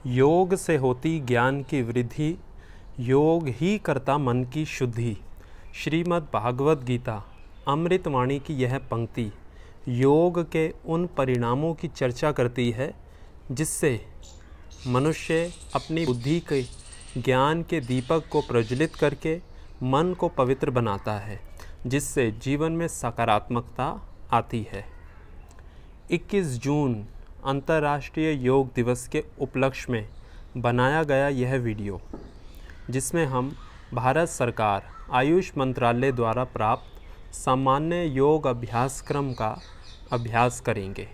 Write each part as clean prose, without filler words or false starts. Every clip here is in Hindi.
योग से होती ज्ञान की वृद्धि, योग ही करता मन की शुद्धि। श्रीमद् भागवत गीता अमृतवाणी की यह पंक्ति योग के उन परिणामों की चर्चा करती है जिससे मनुष्य अपनी बुद्धि के ज्ञान के दीपक को प्रज्वलित करके मन को पवित्र बनाता है, जिससे जीवन में सकारात्मकता आती है। 21 जून अंतर्राष्ट्रीय योग दिवस के उपलक्ष्य में बनाया गया यह वीडियो, जिसमें हम भारत सरकार आयुष मंत्रालय द्वारा प्राप्त सामान्य योग अभ्यासक्रम का अभ्यास करेंगे।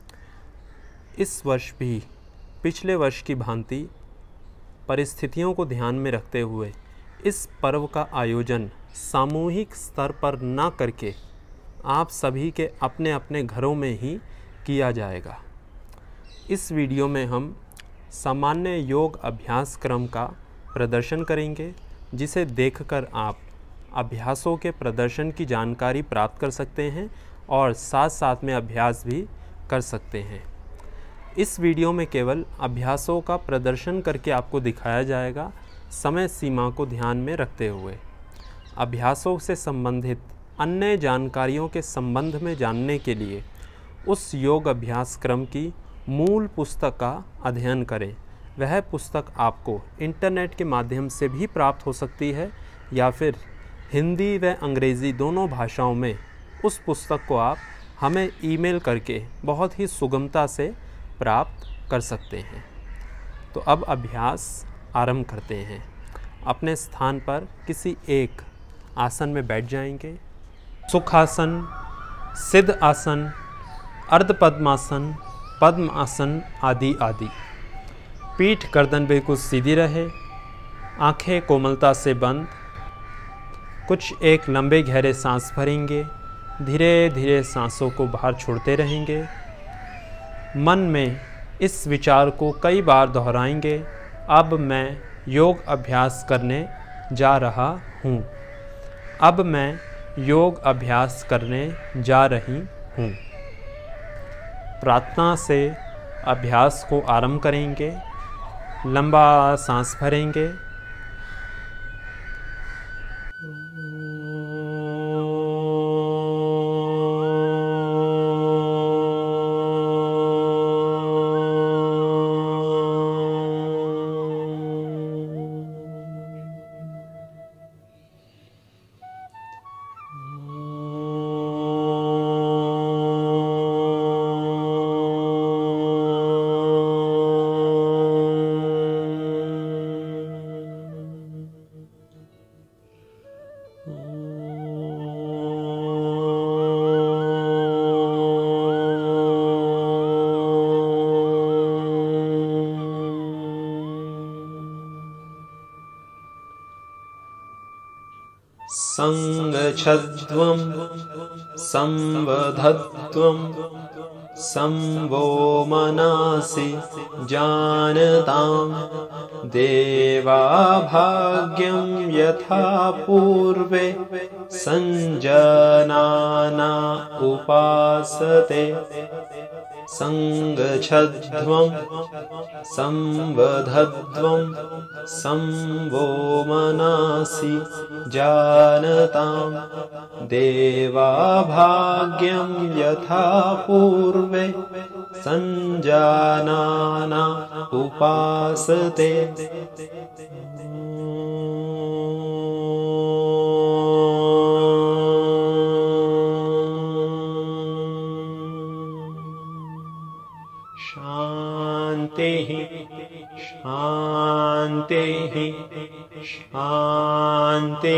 इस वर्ष भी पिछले वर्ष की भांति परिस्थितियों को ध्यान में रखते हुए इस पर्व का आयोजन सामूहिक स्तर पर न करके आप सभी के अपने अपने घरों में ही किया जाएगा। इस वीडियो में हम सामान्य योग अभ्यास क्रम का प्रदर्शन करेंगे, जिसे देखकर आप अभ्यासों के प्रदर्शन की जानकारी प्राप्त कर सकते हैं और साथ साथ में अभ्यास भी कर सकते हैं। इस वीडियो में केवल अभ्यासों का प्रदर्शन करके आपको दिखाया जाएगा, समय सीमा को ध्यान में रखते हुए। अभ्यासों से संबंधित अन्य जानकारियों के संबंध में जानने के लिए उस योग अभ्यास क्रम की मूल पुस्तक का अध्ययन करें। वह पुस्तक आपको इंटरनेट के माध्यम से भी प्राप्त हो सकती है या फिर हिंदी व अंग्रेज़ी दोनों भाषाओं में उस पुस्तक को आप हमें ईमेल करके बहुत ही सुगमता से प्राप्त कर सकते हैं। तो अब अभ्यास आरंभ करते हैं। अपने स्थान पर किसी एक आसन में बैठ जाएंगे। सुखासन, सिद्ध आसन, अर्ध पद्मासन, पद्म आसन आदि आदि। पीठ गर्दन बिल्कुल सीधी रहे, आंखें कोमलता से बंद। कुछ एक लंबे गहरे सांस भरेंगे, धीरे धीरे सांसों को बाहर छोड़ते रहेंगे। मन में इस विचार को कई बार दोहराएंगे, अब मैं योग अभ्यास करने जा रहा हूँ। अब मैं योग अभ्यास करने जा रही हूँ। प्रार्थना से अभ्यास को आरंभ करेंगे। लंबा सांस भरेंगे। संगच्छध्वं संवधध्वं संवो मनासि जानतां देवा भाग्यं यथा पूर्वे संजनाना उपासते। संगच्छध्वं संवधध्वं संवो मनासि जानतां देवा भाग्यं यथा पूर्वे संजानाना उपासते। शांति शांति।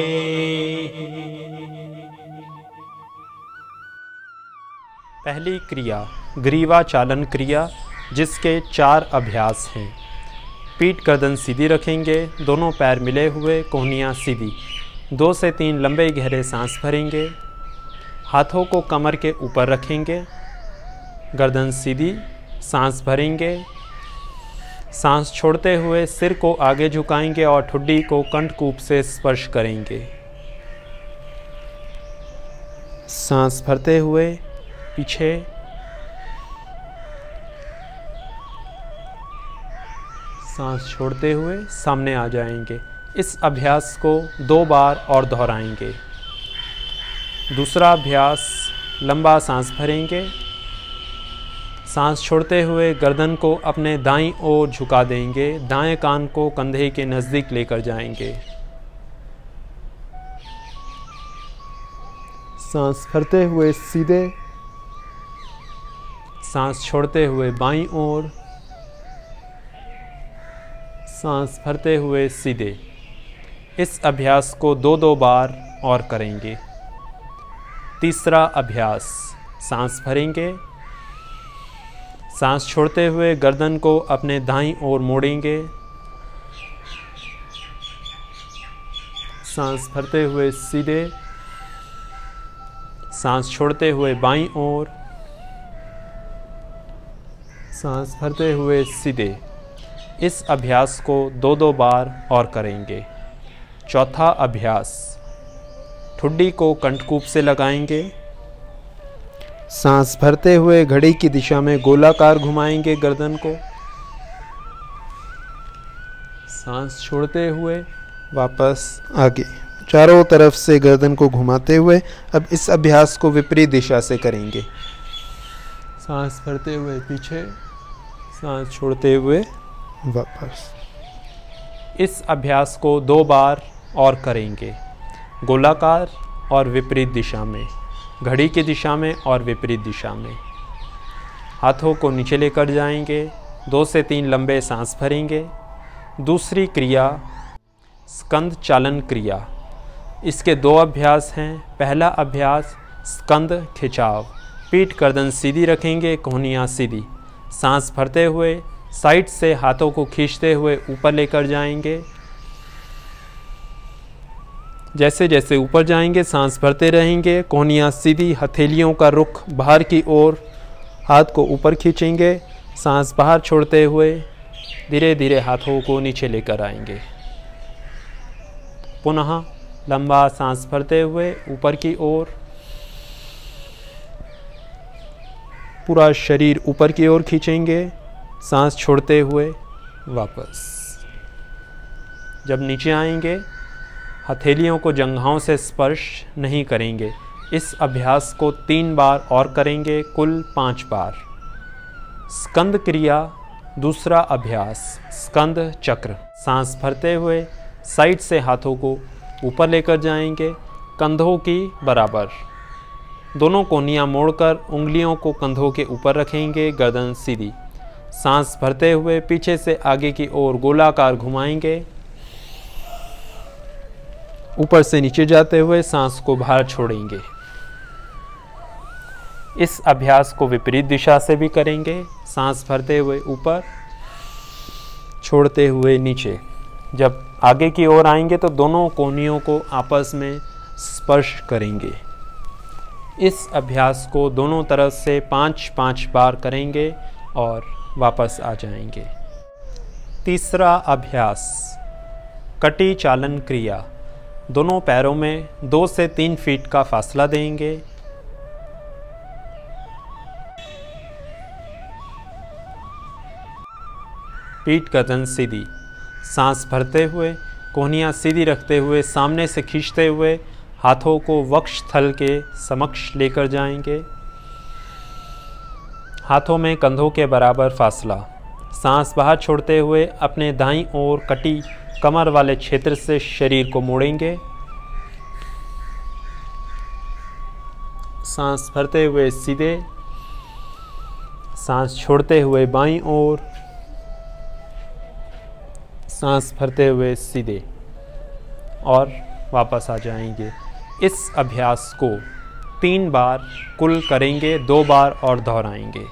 पहली क्रिया ग्रीवा चालन क्रिया, जिसके 4 अभ्यास हैं। पीठ गर्दन सीधी रखेंगे, दोनों पैर मिले हुए, कोहनियाँ सीधी। 2 से 3 लंबे गहरे सांस भरेंगे। हाथों को कमर के ऊपर रखेंगे, गर्दन सीधी, सांस भरेंगे। सांस छोड़ते हुए सिर को आगे झुकाएंगे और ठुड्डी को कंठकूप से स्पर्श करेंगे। सांस भरते हुए पीछे, सांस छोड़ते हुए सामने आ जाएंगे। इस अभ्यास को 2 बार और दोहराएंगे। दूसरा अभ्यास, लंबा सांस भरेंगे, सांस छोड़ते हुए गर्दन को अपने दाईं ओर झुका देंगे, दाएं कान को कंधे के नज़दीक लेकर जाएंगे। सांस भरते हुए सीधे, सांस छोड़ते हुए बाईं ओर, सांस भरते हुए सीधे। इस अभ्यास को 2-2 बार और करेंगे। तीसरा अभ्यास, सांस भरेंगे, सांस छोड़ते हुए गर्दन को अपने दाईं ओर मोड़ेंगे, सांस भरते हुए सीधे, सांस छोड़ते हुए बाईं ओर, सांस भरते हुए सीधे। इस अभ्यास को 2-2 बार और करेंगे। चौथा अभ्यास, ठुड्डी को कंठकूप से लगाएंगे, सांस भरते हुए घड़ी की दिशा में गोलाकार घुमाएंगे गर्दन को, सांस छोड़ते हुए वापस आगे, चारों तरफ से गर्दन को घुमाते हुए। अब इस अभ्यास को विपरीत दिशा से करेंगे। सांस भरते हुए पीछे, सांस छोड़ते हुए वापस। इस अभ्यास को 2 बार और करेंगे, गोलाकार और विपरीत दिशा में, घड़ी की दिशा में और विपरीत दिशा में। हाथों को नीचे लेकर जाएंगे, 2 से 3 लंबे सांस भरेंगे। दूसरी क्रिया, स्कंद चालन क्रिया। इसके 2 अभ्यास हैं। पहला अभ्यास, स्कंद खिंचाव। पीठ गर्दन सीधी रखेंगे, कोहनियाँ सीधी। सांस भरते हुए साइड से हाथों को खींचते हुए ऊपर लेकर जाएंगे। जैसे जैसे ऊपर जाएंगे सांस भरते रहेंगे, कोहनियाँ सीधी, हथेलियों का रुख बाहर की ओर, हाथ को ऊपर खींचेंगे, सांस बाहर छोड़ते हुए धीरे धीरे हाथों को नीचे लेकर आएंगे। पुनः लंबा सांस भरते हुए ऊपर की ओर, पूरा शरीर ऊपर की ओर खींचेंगे, सांस छोड़ते हुए वापस। जब नीचे आएंगे, हथेलियों को जंघाओं से स्पर्श नहीं करेंगे। इस अभ्यास को 3 बार और करेंगे, कुल 5 बार। स्कंद क्रिया, दूसरा अभ्यास, स्कंद चक्र। सांस भरते हुए साइड से हाथों को ऊपर लेकर जाएंगे, कंधों की बराबर। दोनों कोहनियाँ मोड़कर उंगलियों को कंधों के ऊपर रखेंगे, गर्दन सीधी। सांस भरते हुए पीछे से आगे की ओर गोलाकार घुमाएंगे, ऊपर से नीचे जाते हुए सांस को बाहर छोड़ेंगे। इस अभ्यास को विपरीत दिशा से भी करेंगे। सांस भरते हुए ऊपर, छोड़ते हुए नीचे। जब आगे की ओर आएंगे तो दोनों कोहनियों को आपस में स्पर्श करेंगे। इस अभ्यास को दोनों तरफ से 5-5 बार करेंगे और वापस आ जाएंगे। तीसरा अभ्यास, कटी चालन क्रिया। दोनों पैरों में 2 से 3 फीट का फासला देंगे। पीठ गर्दन सीधी। सांस भरते हुए कोहनियाँ सीधी रखते हुए सामने से खींचते हुए हाथों को वक्ष स्थल के समक्ष लेकर जाएंगे। हाथों में कंधों के बराबर फासला। सांस बाहर छोड़ते हुए अपने दाईं ओर कटी कमर वाले क्षेत्र से शरीर को मोड़ेंगे। सांस भरते हुए सीधे, सांस छोड़ते हुए बाईं ओर, सांस भरते हुए सीधे और वापस आ जाएंगे। इस अभ्यास को 3 बार कुल करेंगे, 2 बार और दोहराएंगे।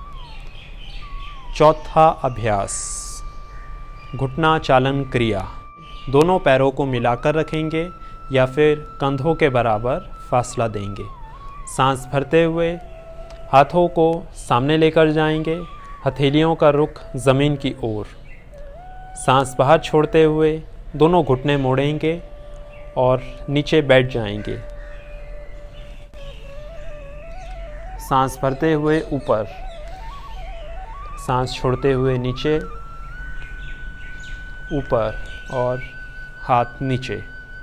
चौथा अभ्यास, घुटना चालन क्रिया। दोनों पैरों को मिलाकर रखेंगे या फिर कंधों के बराबर फासला देंगे। सांस भरते हुए हाथों को सामने लेकर जाएंगे, हथेलियों का रुख ज़मीन की ओर। सांस बाहर छोड़ते हुए दोनों घुटने मोड़ेंगे और नीचे बैठ जाएंगे। सांस भरते हुए ऊपर, सांस छोड़ते हुए नीचे, ऊपर और हाथ नीचे।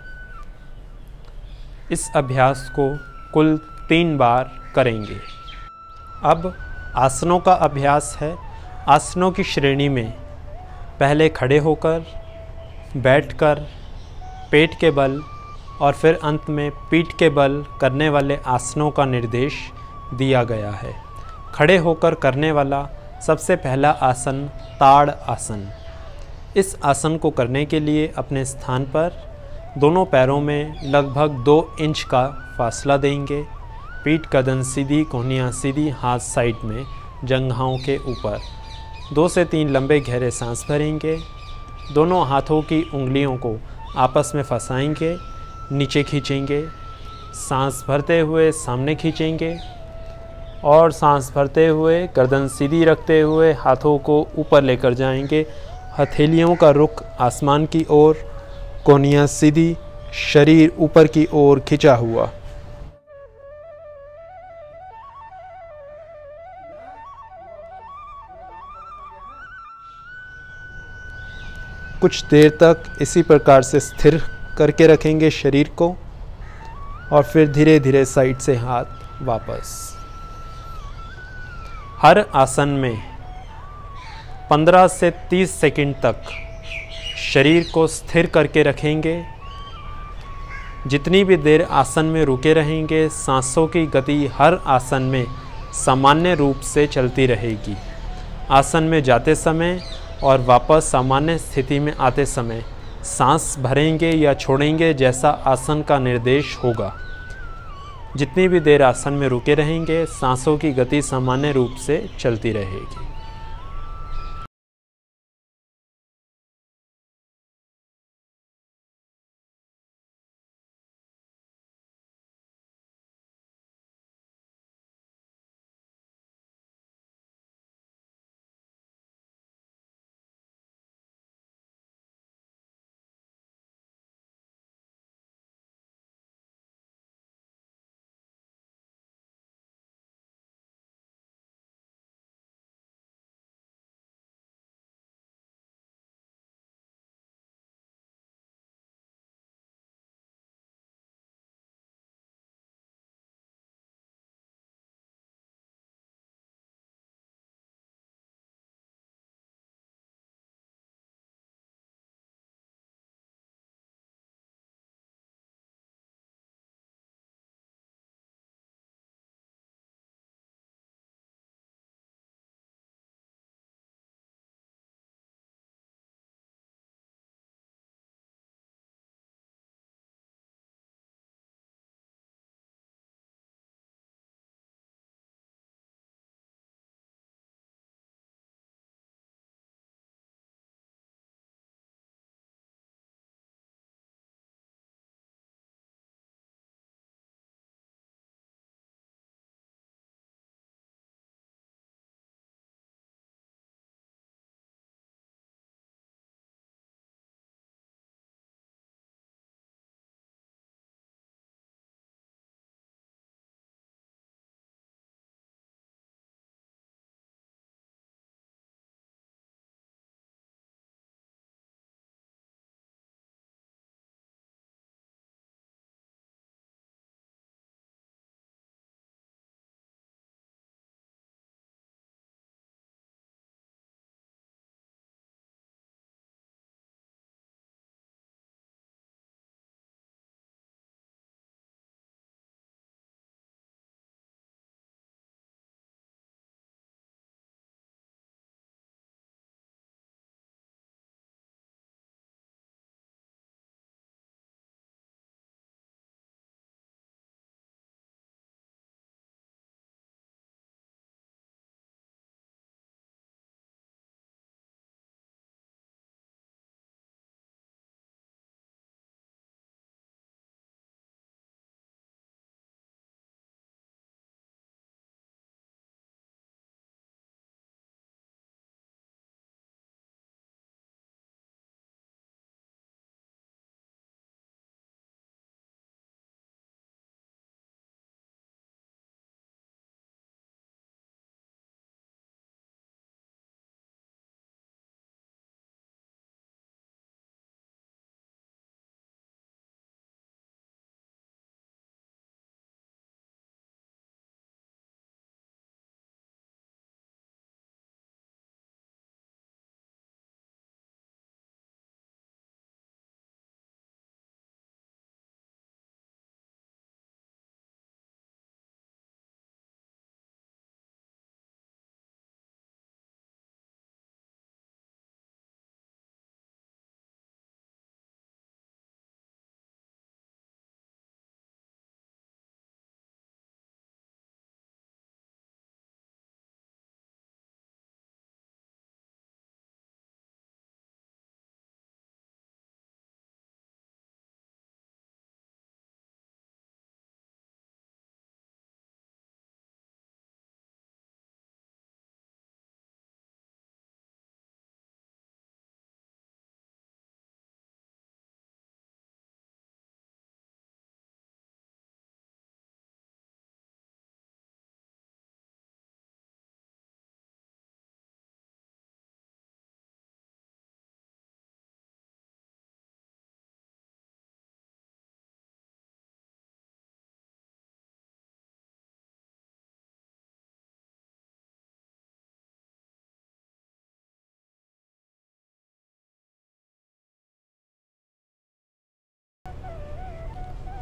इस अभ्यास को कुल 3 बार करेंगे। अब आसनों का अभ्यास है। आसनों की श्रेणी में पहले खड़े होकर, बैठकर, पेट के बल और फिर अंत में पीठ के बल करने वाले आसनों का निर्देश दिया गया है। खड़े होकर करने वाला सबसे पहला आसन ताड़ आसन। इस आसन को करने के लिए अपने स्थान पर दोनों पैरों में लगभग 2 इंच का फासला देंगे। पीठ गर्दन सीधी, कोहनियाँ सीधी, हाथ साइड में जंघाओं के ऊपर। 2 से 3 लंबे गहरे सांस भरेंगे। दोनों हाथों की उंगलियों को आपस में फंसाएंगे, नीचे खींचेंगे। सांस भरते हुए सामने खींचेंगे और सांस भरते हुए गर्दन सीधी रखते हुए हाथों को ऊपर लेकर जाएंगे। हथेलियों का रुख आसमान की ओर, कोहनियाँ सीधी, शरीर ऊपर की ओर खिंचा हुआ। कुछ देर तक इसी प्रकार से स्थिर करके रखेंगे शरीर को और फिर धीरे धीरे साइड से हाथ वापस। हर आसन में 15 से 30 सेकंड तक शरीर को स्थिर करके रखेंगे। जितनी भी देर आसन में रुके रहेंगे, सांसों की गति हर आसन में सामान्य रूप से चलती रहेगी। आसन में जाते समय और वापस सामान्य स्थिति में आते समय सांस भरेंगे या छोड़ेंगे जैसा आसन का निर्देश होगा। जितनी भी देर आसन में रुके रहेंगे, सांसों की गति सामान्य रूप से चलती रहेगी।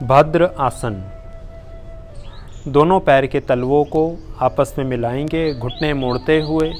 भद्र आसन। दोनों पैर के तलवों को आपस में मिलाएंगे, घुटने मोड़ते हुए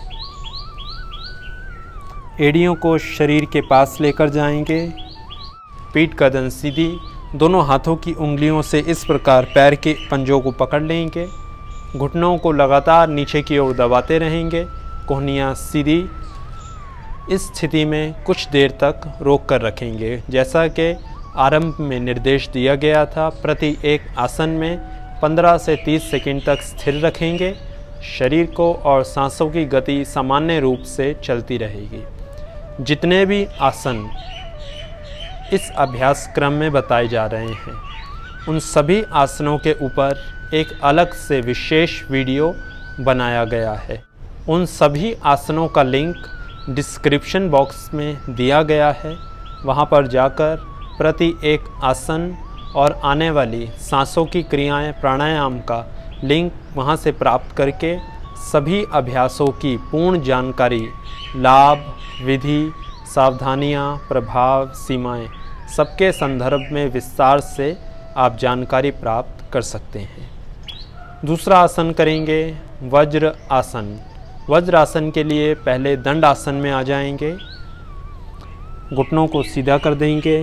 एड़ियों को शरीर के पास लेकर जाएंगे। पीठ गर्दन सीधी। दोनों हाथों की उंगलियों से इस प्रकार पैर के पंजों को पकड़ लेंगे। घुटनों को लगातार नीचे की ओर दबाते रहेंगे, कोहनियाँ सीधी। इस स्थिति में कुछ देर तक रोक कर रखेंगे। जैसा कि आरंभ में निर्देश दिया गया था, प्रति एक आसन में 15 से 30 सेकंड तक स्थिर रखेंगे। शरीर को और सांसों की गति सामान्य रूप से चलती रहेगी। जितने भी आसन इस अभ्यास क्रम में बताए जा रहे हैं, उन सभी आसनों के ऊपर एक अलग से विशेष वीडियो बनाया गया है। उन सभी आसनों का लिंक डिस्क्रिप्शन बॉक्स में दिया गया है। वहां पर जाकर प्रति एक आसन और आने वाली सांसों की क्रियाएं, प्राणायाम का लिंक वहां से प्राप्त करके सभी अभ्यासों की पूर्ण जानकारी, लाभ, विधि, सावधानियां, प्रभाव, सीमाएं सबके संदर्भ में विस्तार से आप जानकारी प्राप्त कर सकते हैं। दूसरा आसन करेंगे वज्र आसन। वज्र आसन के लिए पहले दंड आसन में आ जाएंगे। घुटनों को सीधा कर देंगे।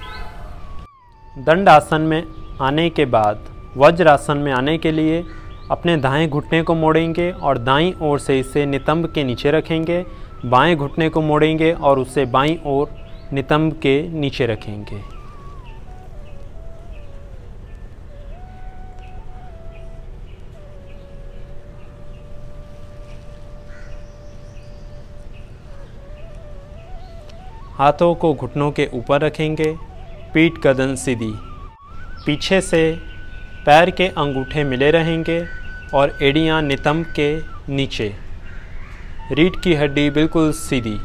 दंड आसन में आने के बाद वज्र आसन में आने के लिए अपने दाएं घुटने को मोड़ेंगे और दाईं ओर से इसे नितंब के नीचे रखेंगे। बाएं घुटने को मोड़ेंगे और उसे बाईं ओर नितंब के नीचे रखेंगे। हाथों को घुटनों के ऊपर रखेंगे। पीठ गर्दन सीधी। पीछे से पैर के अंगूठे मिले रहेंगे और एड़ियाँ नितंब के नीचे। रीढ़ की हड्डी बिल्कुल सीधी।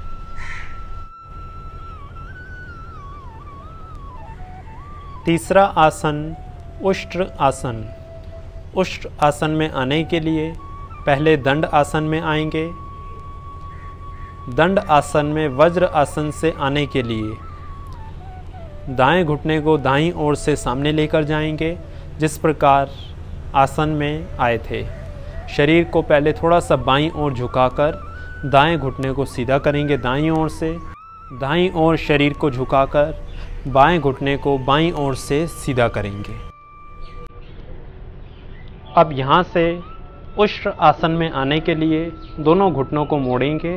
तीसरा आसन उष्ट्र आसन। उष्ट्र आसन में आने के लिए पहले दंड आसन में आएंगे। दंड आसन में वज्र आसन से आने के लिए दाएं घुटने को दाईं ओर से सामने लेकर जाएंगे, जिस प्रकार आसन में आए थे। शरीर को पहले थोड़ा सा बाईं ओर झुकाकर दाएं घुटने को सीधा करेंगे दाईं ओर से। दाईं ओर शरीर को झुकाकर बाएं घुटने को बाईं ओर से सीधा करेंगे। अब यहाँ से उष्ट्र आसन में आने के लिए दोनों घुटनों को मोड़ेंगे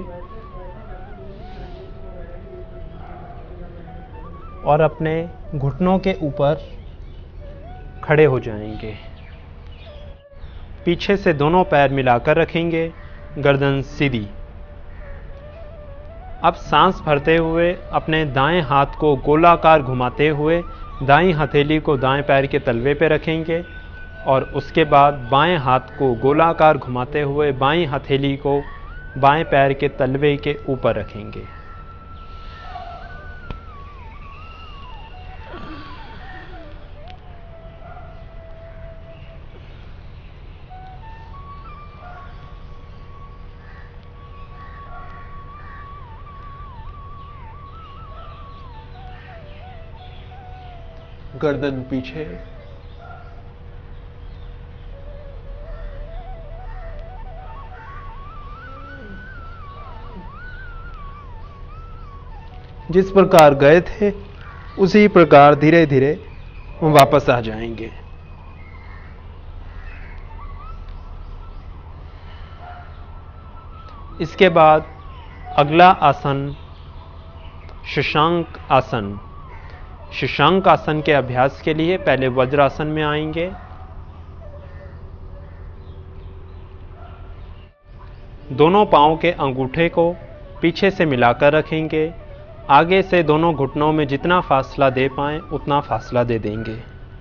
और अपने घुटनों के ऊपर खड़े हो जाएंगे। पीछे से दोनों पैर मिलाकर रखेंगे, गर्दन सीधी। अब सांस भरते हुए अपने दाएं हाथ को गोलाकार घुमाते हुए दाईं हथेली को दाएं पैर के तलवे पे रखेंगे और उसके बाद बाएं हाथ को गोलाकार घुमाते हुए बाईं हथेली को बाएं पैर के तलवे के ऊपर रखेंगे। गर्दन पीछे। जिस प्रकार गए थे उसी प्रकार धीरे धीरे वापस आ जाएंगे। इसके बाद अगला आसन शशांक आसन। शशांक आसन के अभ्यास के लिए पहले वज्रासन में आएंगे। दोनों पांव के अंगूठे को पीछे से मिलाकर रखेंगे। आगे से दोनों घुटनों में जितना फासला दे पाएं उतना फासला दे देंगे।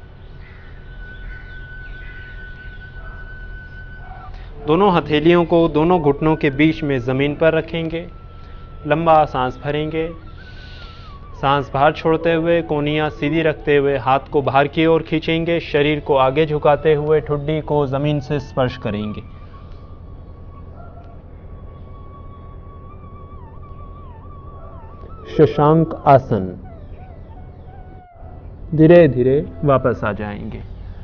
दोनों हथेलियों को दोनों घुटनों के बीच में जमीन पर रखेंगे। लंबा सांस भरेंगे। सांस बाहर छोड़ते हुए कोहनियां सीधी रखते हुए हाथ को बाहर की ओर खींचेंगे। शरीर को आगे झुकाते हुए ठुड्डी को जमीन से स्पर्श करेंगे। शशांक आसन। धीरे धीरे वापस आ जाएंगे।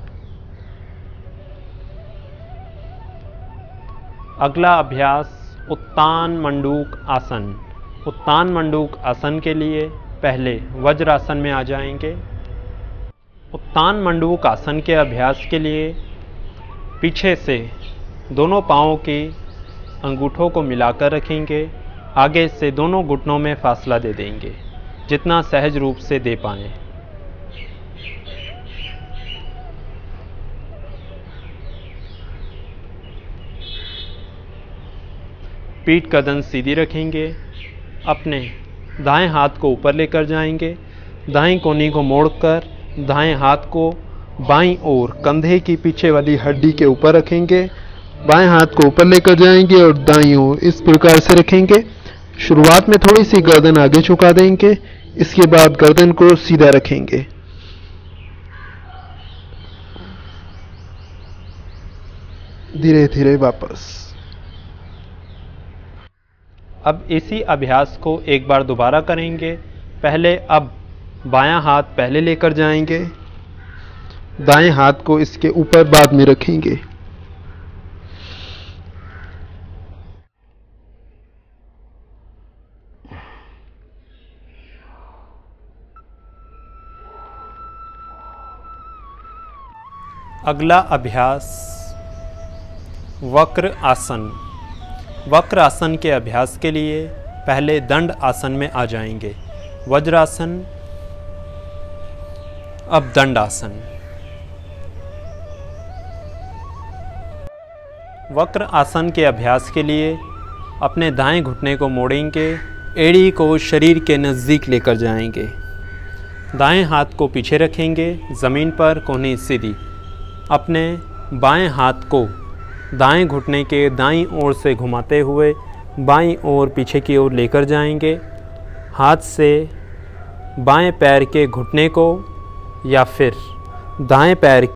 अगला अभ्यास उत्तान मंडूक आसन। उत्तान मंडूक आसन के लिए पहले वज्रासन में आ जाएंगे। उत्तान मंडूक आसन के अभ्यास के लिए पीछे से दोनों पांवों के अंगूठों को मिलाकर रखेंगे। आगे से दोनों घुटनों में फासला दे देंगे, जितना सहज रूप से दे पाएं। पीठ गर्दन सीधी रखेंगे। अपने दाएं हाथ को ऊपर लेकर जाएंगे। दाएं कोहनी को मोड़कर दाएं हाथ को बाईं ओर कंधे की पीछे वाली हड्डी के ऊपर रखेंगे। बाएं हाथ को ऊपर लेकर जाएंगे और दाईं ओर इस प्रकार से रखेंगे। शुरुआत में थोड़ी सी गर्दन आगे झुका देंगे। इसके बाद गर्दन को सीधा रखेंगे। धीरे धीरे वापस। अब इसी अभ्यास को एक बार दोबारा करेंगे। पहले अब बायां हाथ पहले लेकर जाएंगे। दाएं हाथ को इसके ऊपर बाद में रखेंगे। अगला अभ्यास वक्र आसन। वक्र आसन के अभ्यास के लिए पहले दंड आसन में आ जाएंगे। वज्रासन, अब दंड आसन। वक्र आसन के अभ्यास के लिए अपने दाएं घुटने को मोड़ेंगे। एड़ी को शरीर के नज़दीक लेकर जाएंगे। दाएं हाथ को पीछे रखेंगे, ज़मीन पर कोहनी सीधी। अपने बाएं हाथ को दाएं घुटने के दाईं ओर से घुमाते हुए बाईं ओर पीछे की ओर लेकर जाएंगे। हाथ से बाएं पैर के घुटने को या फिर दाएं पैर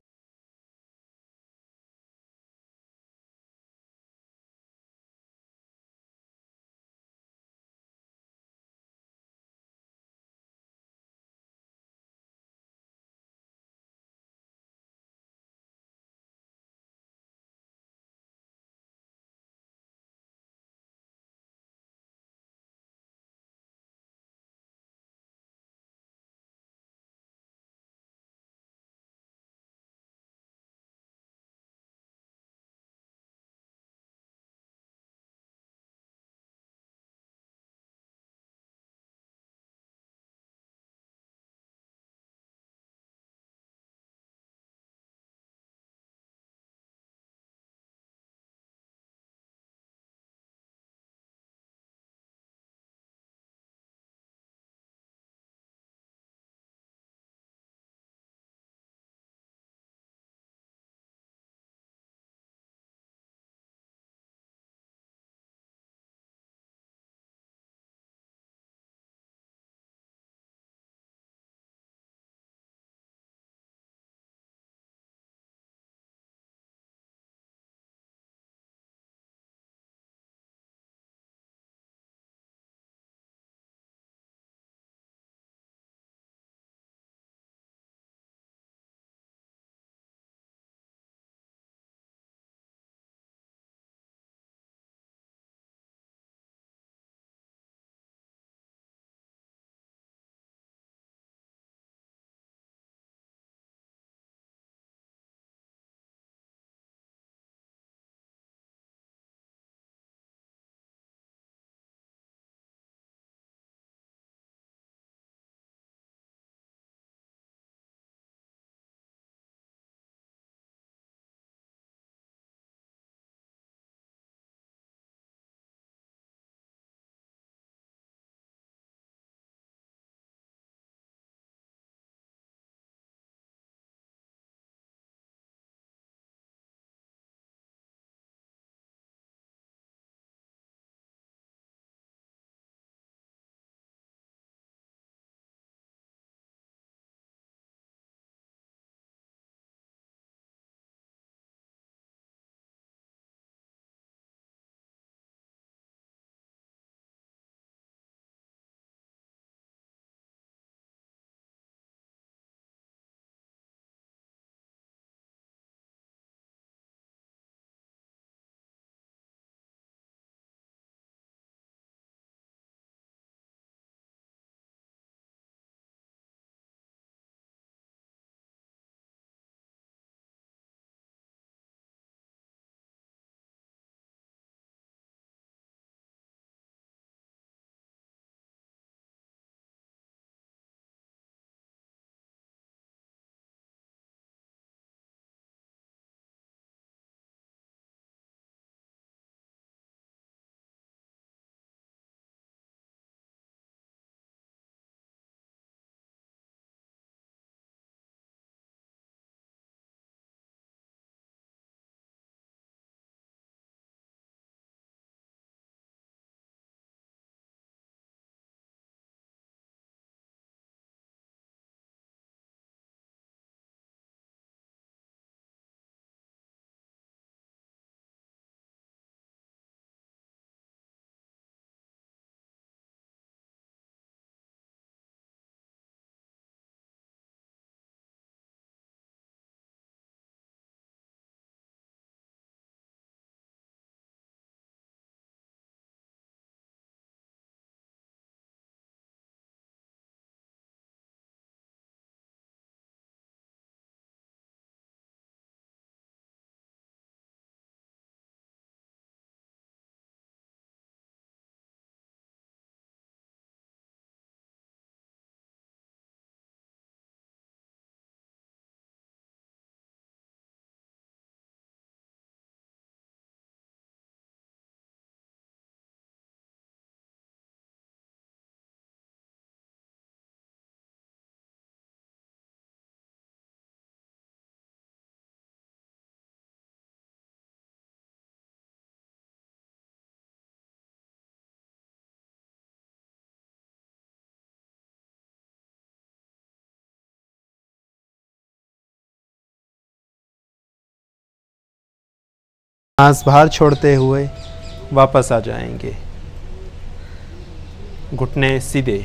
सांस बाहर छोड़ते हुए वापस आ जाएंगे। घुटने सीधे।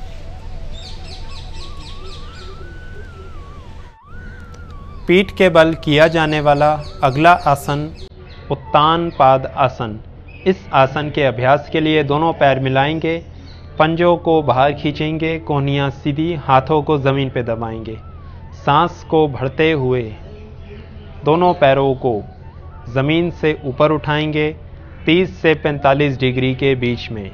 पीठ के बल किया जाने वाला अगला आसन उत्तान पाद आसन। इस आसन के अभ्यास के लिए दोनों पैर मिलाएंगे, पंजों को बाहर खींचेंगे, कोहनियाँ सीधी, हाथों को ज़मीन पर दबाएंगे। सांस को भरते हुए दोनों पैरों को ज़मीन से ऊपर उठाएंगे 30 से 45 डिग्री के बीच में।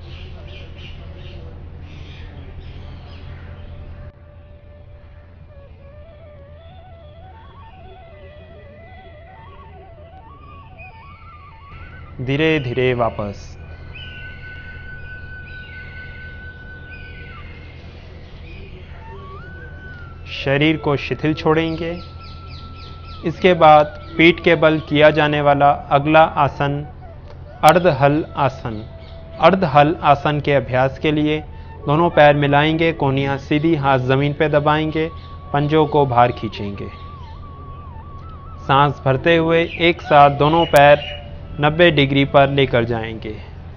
धीरे धीरे वापस। शरीर को शिथिल छोड़ेंगे। इसके बाद पीठ के बल किया जाने वाला अगला आसन अर्धहल आसन। अर्धहल आसन के अभ्यास के लिए दोनों पैर मिलाएंगे, कोहनियाँ सीधी, हाथ ज़मीन पर दबाएंगे, पंजों को बाहर खींचेंगे। सांस भरते हुए एक साथ दोनों पैर 90 डिग्री पर लेकर जाएंगे।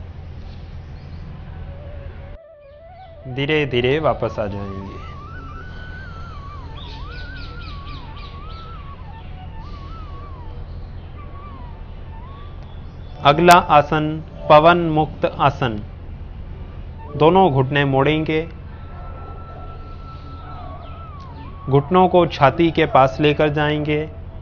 धीरे धीरे वापस आ जाएंगे। अगला आसन पवन मुक्त आसन। दोनों घुटने मोड़ेंगे, घुटनों को छाती के पास लेकर जाएंगे,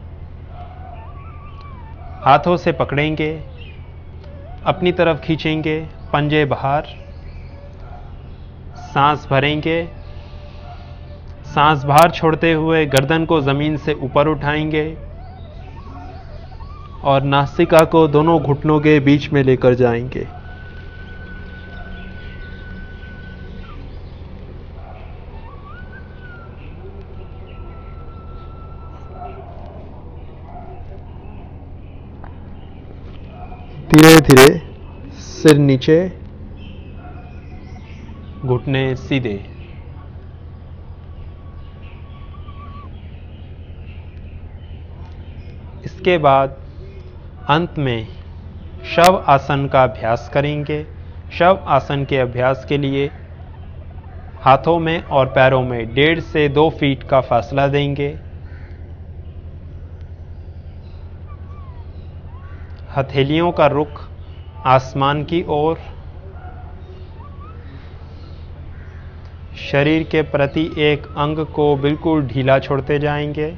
हाथों से पकड़ेंगे, अपनी तरफ खींचेंगे, पंजे बाहर। सांस भरेंगे। सांस बाहर छोड़ते हुए गर्दन को ज़मीन से ऊपर उठाएंगे और नासिका को दोनों घुटनों के बीच में लेकर जाएंगे। धीरे धीरे सिर नीचे, घुटने सीधे। इसके बाद अंत में शव आसन का अभ्यास करेंगे। शव आसन के अभ्यास के लिए हाथों में और पैरों में 1.5 से 2 फीट का फासला देंगे। हथेलियों का रुख आसमान की ओर। शरीर के प्रति एक अंग को बिल्कुल ढीला छोड़ते जाएंगे।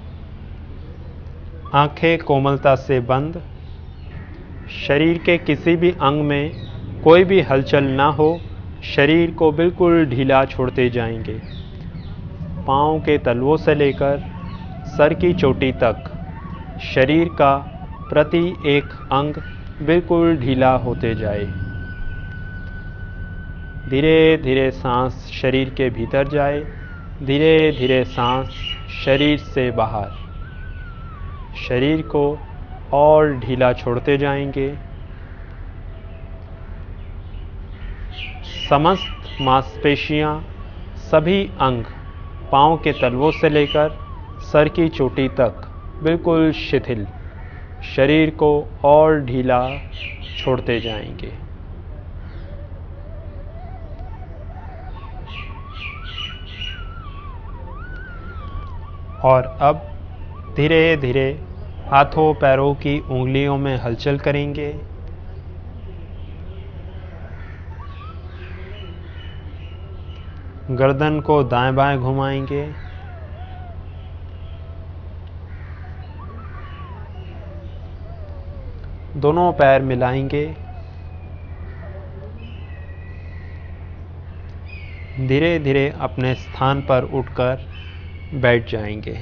आंखें कोमलता से बंद। शरीर के किसी भी अंग में कोई भी हलचल ना हो, शरीर को बिल्कुल ढीला छोड़ते जाएंगे। पाँव के तलवों से लेकर सर की चोटी तक शरीर का प्रति एक अंग बिल्कुल ढीला होते जाए। धीरे धीरे सांस शरीर के भीतर जाए, धीरे धीरे सांस शरीर से बाहर। शरीर को और ढीला छोड़ते जाएंगे। समस्त मांसपेशियां, सभी अंग पाँव के तलवों से लेकर सर की चोटी तक बिल्कुल शिथिल। शरीर को और ढीला छोड़ते जाएंगे। और अब धीरे धीरे हाथों पैरों की उंगलियों में हलचल करेंगे। गर्दन को दाएं बाएं घुमाएंगे। दोनों पैर मिलाएंगे। धीरे धीरे अपने स्थान पर उठकर बैठ जाएंगे।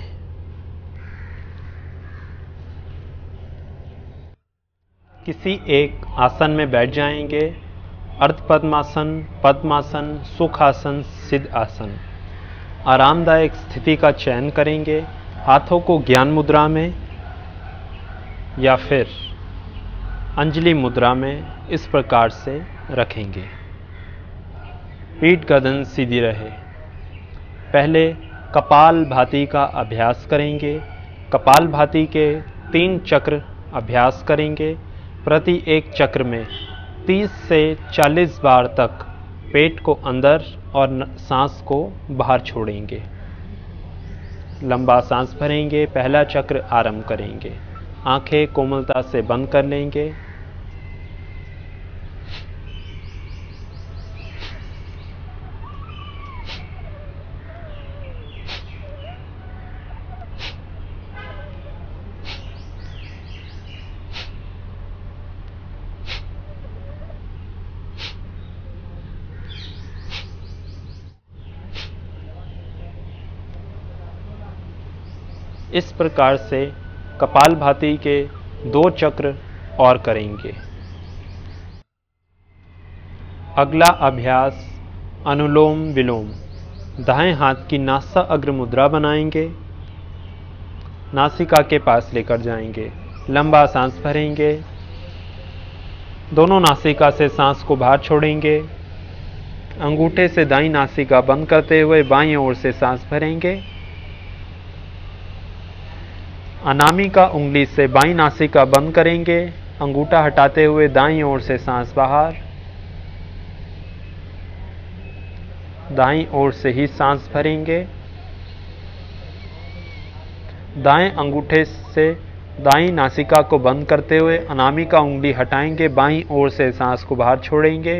किसी एक आसन में बैठ जाएंगे। अर्ध पद्मासन, पद्मासन, सुखासन, सिद्ध आसन। आरामदायक स्थिति का चयन करेंगे। हाथों को ज्ञान मुद्रा में या फिर अंजलि मुद्रा में इस प्रकार से रखेंगे। पीठ गर्दन सीधी रहे। पहले कपाल भाती का अभ्यास करेंगे। कपाल भाती के 3 चक्र अभ्यास करेंगे। प्रति एक चक्र में 30 से 40 बार तक पेट को अंदर और सांस को बाहर छोड़ेंगे। लंबा सांस भरेंगे। पहला चक्र आरंभ करेंगे। आंखें कोमलता से बंद कर लेंगे। इस प्रकार से कपालभाति के 2 चक्र और करेंगे। अगला अभ्यास अनुलोम विलोम। दाएं हाथ की नासा अग्र मुद्रा बनाएंगे। नासिका के पास लेकर जाएंगे। लंबा सांस भरेंगे। दोनों नासिका से सांस को बाहर छोड़ेंगे। अंगूठे से दाईं नासिका बंद करते हुए बाईं ओर से सांस भरेंगे। अनामिका उंगली से बाईं नासिका बंद करेंगे। अंगूठा हटाते हुए दाईं ओर से सांस बाहर। दाईं ओर से ही सांस भरेंगे। दाएं अंगूठे से दाईं नासिका को बंद करते हुए अनामिका उंगली हटाएंगे। बाईं ओर से सांस को बाहर छोड़ेंगे।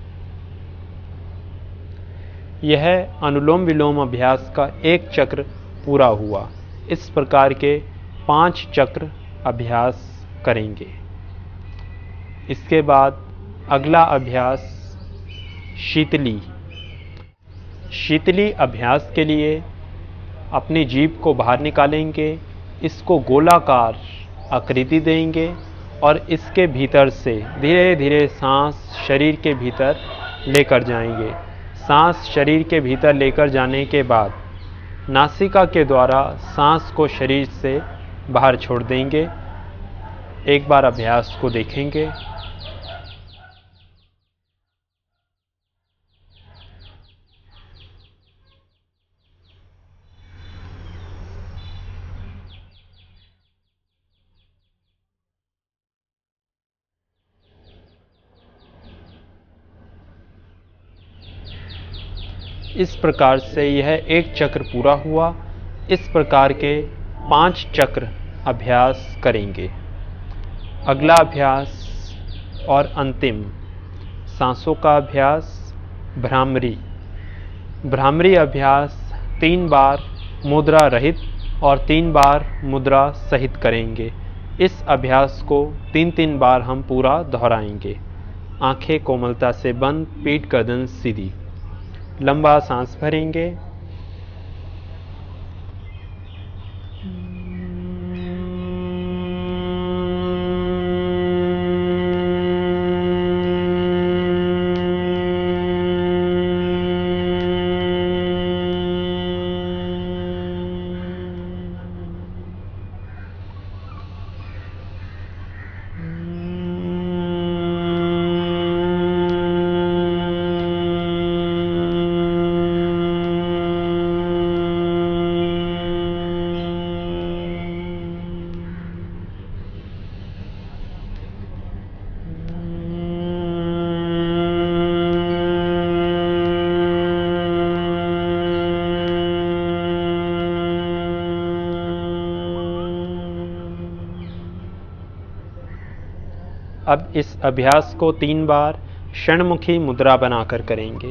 यह अनुलोम विलोम अभ्यास का एक चक्र पूरा हुआ। इस प्रकार के 5 चक्र अभ्यास करेंगे। इसके बाद अगला अभ्यास शीतली। शीतली अभ्यास के लिए अपनी जीभ को बाहर निकालेंगे। इसको गोलाकार आकृति देंगे और इसके भीतर से धीरे धीरे सांस शरीर के भीतर लेकर जाएंगे। सांस शरीर के भीतर लेकर जाने के बाद नासिका के द्वारा सांस को शरीर से बाहर छोड़ देंगे। एक बार अभ्यास को देखेंगे। इस प्रकार से यह एक चक्र पूरा हुआ। इस प्रकार के 5 चक्र अभ्यास करेंगे। अगला अभ्यास और अंतिम सांसों का अभ्यास भ्रामरी। भ्रामरी अभ्यास 3 बार मुद्रा रहित और 3 बार मुद्रा सहित करेंगे। इस अभ्यास को 3-3 बार हम पूरा दोहराएंगे। आंखें कोमलता से बंद, पीठ गर्दन सीधी। लंबा सांस भरेंगे। अब इस अभ्यास को 3 बार षण्मुखी मुद्रा बनाकर करेंगे।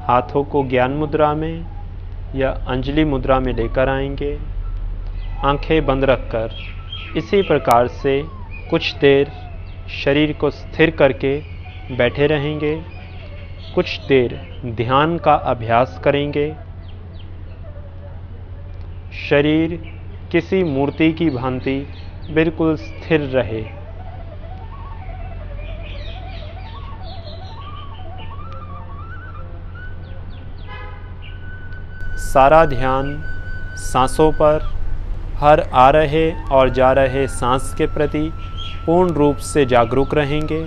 हाथों को ज्ञान मुद्रा में या अंजलि मुद्रा में लेकर आएंगे। आंखें बंद रखकर इसी प्रकार से कुछ देर शरीर को स्थिर करके बैठे रहेंगे। कुछ देर ध्यान का अभ्यास करेंगे। शरीर किसी मूर्ति की भांति बिल्कुल स्थिर रहे। सारा ध्यान सांसों पर, हर आ रहे और जा रहे सांस के प्रति पूर्ण रूप से जागरूक रहेंगे।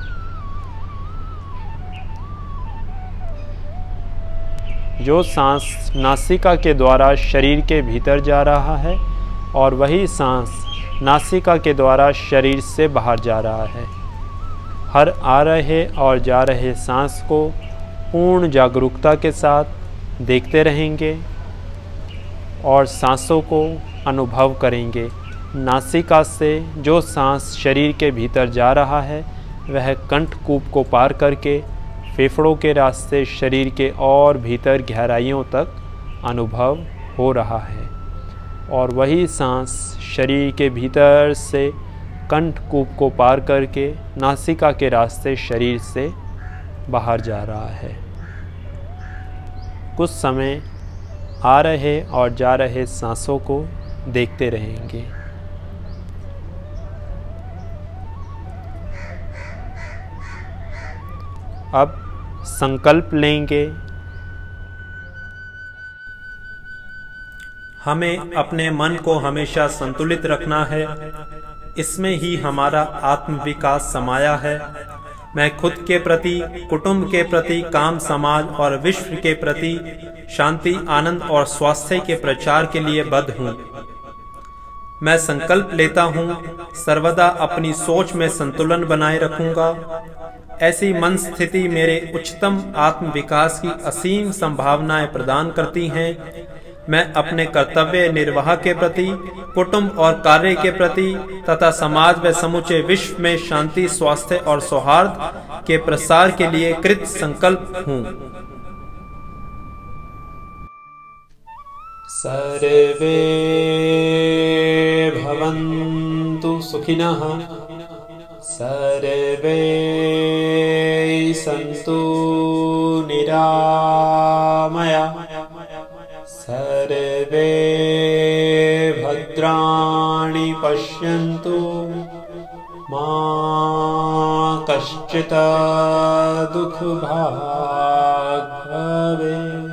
जो सांस नासिका के द्वारा शरीर के भीतर जा रहा है और वही सांस नासिका के द्वारा शरीर से बाहर जा रहा है। हर आ रहे और जा रहे सांस को पूर्ण जागरूकता के साथ देखते रहेंगे और सांसों को अनुभव करेंगे। नासिका से जो सांस शरीर के भीतर जा रहा है वह कंठकूप को पार करके फेफड़ों के रास्ते शरीर के और भीतर गहराइयों तक अनुभव हो रहा है और वही सांस शरीर के भीतर से कंठकूप को पार करके नासिका के रास्ते शरीर से बाहर जा रहा है। कुछ समय आ रहे और जा रहे सांसों को देखते रहेंगे। अब संकल्प लेंगे। हमें अपने मन को हमेशा संतुलित रखना है। इसमें ही हमारा आत्मविकास समाया है। मैं खुद के प्रति, कुटुंब के प्रति, काम समाज और विश्व के प्रति शांति, आनंद और स्वास्थ्य के प्रचार के लिए बद्ध हूँ। मैं संकल्प लेता हूँ सर्वदा अपनी सोच में संतुलन बनाए रखूंगा। ऐसी मन स्थिति मेरे उच्चतम आत्म विकास की असीम संभावनाएं प्रदान करती हैं। मैं अपने कर्तव्य निर्वाह के प्रति, कुटुंब और कार्य के प्रति तथा समाज व समूचे विश्व में शांति, स्वास्थ्य और सौहार्द के प्रसार के लिए कृत संकल्प हूँ। सर्वे भवन्तु सुखिनः, सर्वे सन्तु निरामया, सर्वे भद्राणि पश्यन्तु, मा कश्चित् दुःखभाग् भवेत्।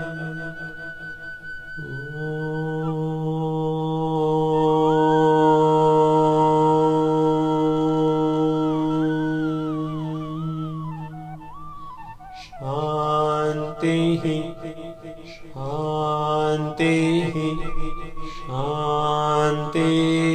शांति शांति।